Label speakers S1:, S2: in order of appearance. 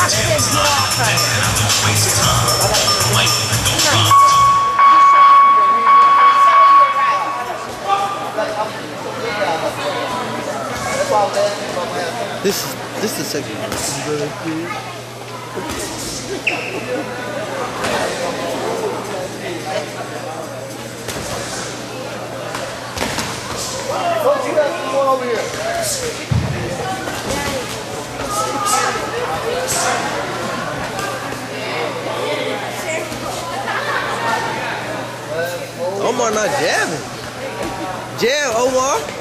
S1: This is the second one.
S2: What you got going over here?
S1: Omar not jabbing. Jab, Omar.